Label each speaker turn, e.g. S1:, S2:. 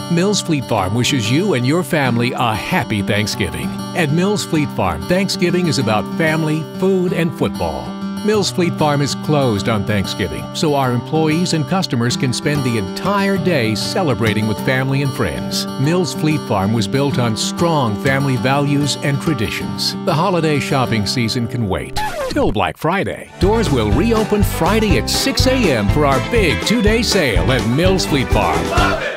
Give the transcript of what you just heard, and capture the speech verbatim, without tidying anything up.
S1: Mills Fleet Farm wishes you and your family a happy Thanksgiving. At Mills Fleet Farm, Thanksgiving is about family, food, and football. Mills Fleet Farm is closed on Thanksgiving, so our employees and customers can spend the entire day celebrating with family and friends. Mills Fleet Farm was built on strong family values and traditions. The holiday shopping season can wait till Black Friday. Doors will reopen Friday at six a m for our big two-day sale at Mills Fleet Farm.